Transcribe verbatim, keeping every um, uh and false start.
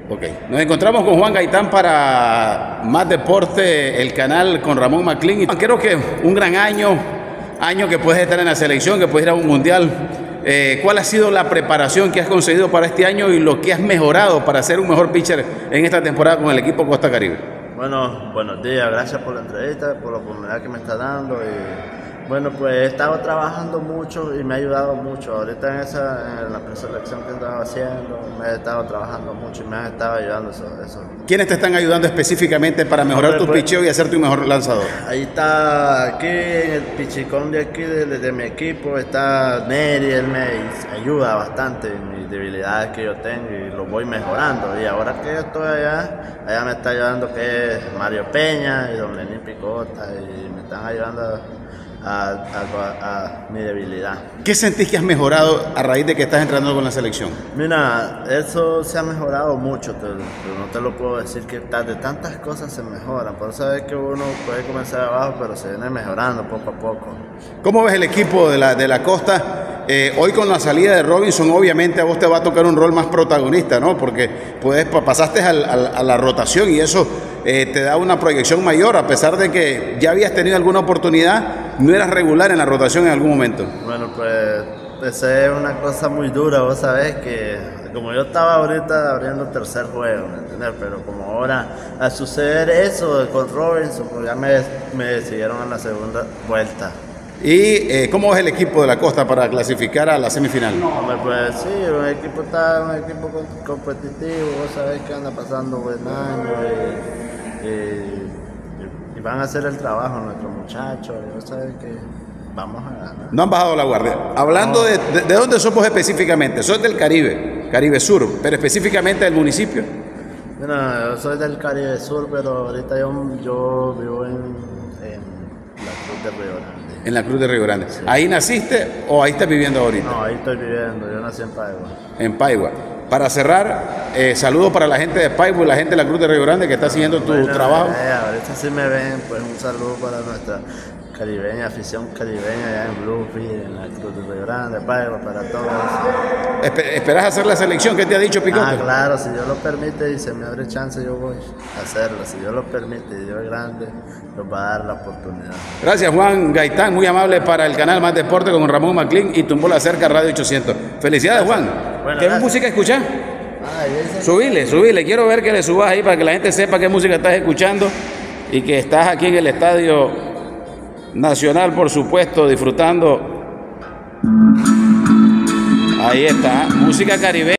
Ok, nos encontramos con Juan Gaitán para Más Deporte, el canal con Ramón McLean. Creo que un gran año, año que puedes estar en la selección, que puedes ir a un mundial. Eh, ¿Cuál ha sido la preparación que has conseguido para este año y lo que has mejorado para ser un mejor pitcher en esta temporada con el equipo Costa Caribe? Bueno, buenos días, gracias por la entrevista, por la oportunidad que me está dando. Y bueno, pues he estado trabajando mucho y me ha ayudado mucho. Ahorita en, esa, en la preselección que estaba haciendo, me he estado trabajando mucho y me han estado ayudando eso. eso. ¿Quiénes te están ayudando específicamente para mejorar Hombre, tu pues, picheo y hacer tu mejor lanzador? Ahí está, aquí en el pichicón de aquí, de, de mi equipo, está Neri, él me ayuda bastante en mis debilidades que yo tengo y lo voy mejorando. Y ahora que yo estoy allá, allá me está ayudando que es Mario Peña y Don Lenín Picota y me están ayudando A, a, a mi debilidad. ¿Qué sentís que has mejorado a raíz de que estás entrando con la selección? Mira, eso se ha mejorado mucho, te, no te lo puedo decir que de tantas cosas se mejoran, por eso es que uno puede comenzar abajo, pero se viene mejorando poco a poco. ¿Cómo ves el equipo de la, de la Costa? Eh, hoy con la salida de Robinson, obviamente a vos te va a tocar un rol más protagonista, ¿no? Porque puedes, pasaste al, al, a la rotación y eso eh, te da una proyección mayor, a pesar de que ya habías tenido alguna oportunidad, no eras regular en la rotación en algún momento. Bueno, pues, pues es una cosa muy dura, vos sabés que como yo estaba ahorita abriendo el tercer juego, ¿me entiendes? Pero como ahora al suceder eso con Robinson, pues ya me, me decidieron en la segunda vuelta. ¿Y eh, cómo es el equipo de la Costa para clasificar a la semifinal? Hombre, pues sí, un equipo está un equipo competitivo, vos sabés que anda pasando buen año y, y, y van a hacer el trabajo nuestros muchachos, y vos sabés que vamos a ganar. No han bajado la guardia. Hablando no. de, de, de dónde somos específicamente, soy del Caribe, Caribe Sur, pero específicamente del municipio. Bueno, yo soy del Caribe Sur, pero ahorita yo, yo vivo en, en la Cruz de Río Grande. En la Cruz de Río Grande. Sí. ¿Ahí naciste o ahí estás viviendo ahorita? No, ahí estoy viviendo, yo nací en Paigua. En Paigua. Para cerrar, eh, saludos para la gente de Paigua y la gente de la Cruz de Río Grande que está siguiendo tu bueno, trabajo. Eh, ahorita sí me ven, pues un saludo para nuestra caribeña, afición caribeña allá en Bluefield, en la Cruz de Río Grande, Paigua, para todos. ¿Esperás hacer la selección? ¿Qué te ha dicho Picote? Ah, claro, si Dios lo permite y se me abre chance, yo voy a hacerlo. Si Dios lo permite y Dios es grande, nos va a dar la oportunidad. Gracias, Juan Gaitán, muy amable para el canal Más Deporte con Ramón McLean y Tumbó la Cerca Radio ochocientos. Felicidades, Juan. Bueno, ¿qué gracias. música escuchás? Ah, subile, subile. Quiero ver que le subas ahí para que la gente sepa qué música estás escuchando y que estás aquí en el Estadio Nacional, por supuesto, disfrutando. Ahí está, música caribeña.